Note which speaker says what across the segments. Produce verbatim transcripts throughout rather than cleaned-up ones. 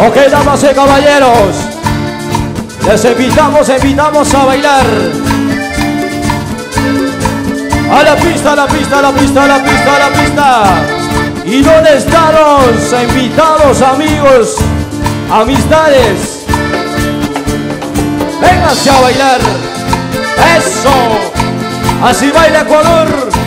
Speaker 1: Ok, damas y caballeros, les invitamos, invitamos a bailar. A la pista, a la pista, a la pista, a la pista, a la pista. ¿Y dónde están los invitados, amigos, amistades? Vénganse a bailar. Eso. Así baila Ecuador.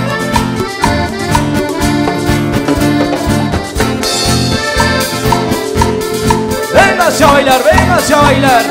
Speaker 1: Vénganse a bailar, vénganse a bailar.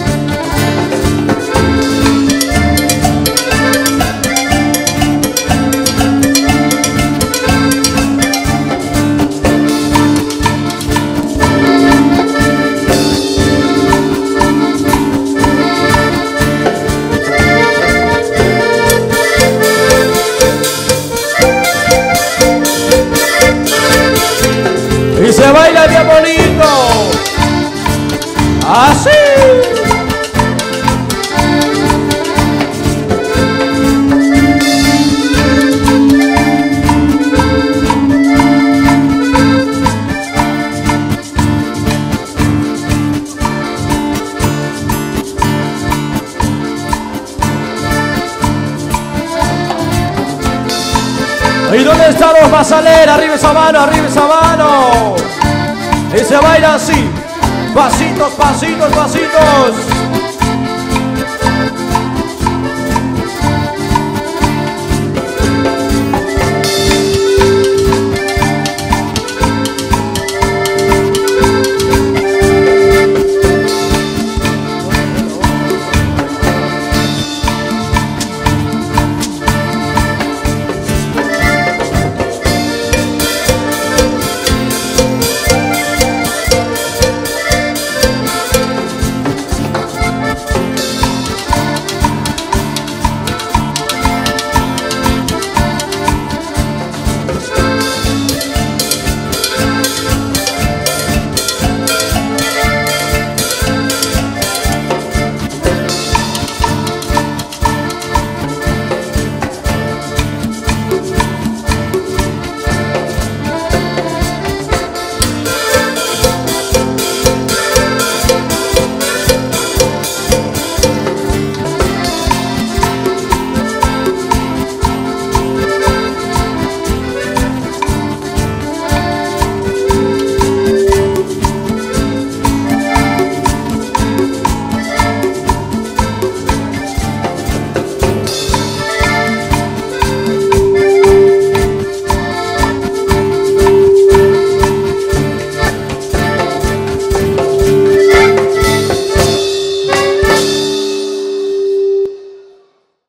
Speaker 1: Y se baila bien bonito. Así. ¿Y dónde están los basaleros? Arriba esa mano, arriba esa mano. Y se baila así. Pasitos, pasitos, pasitos.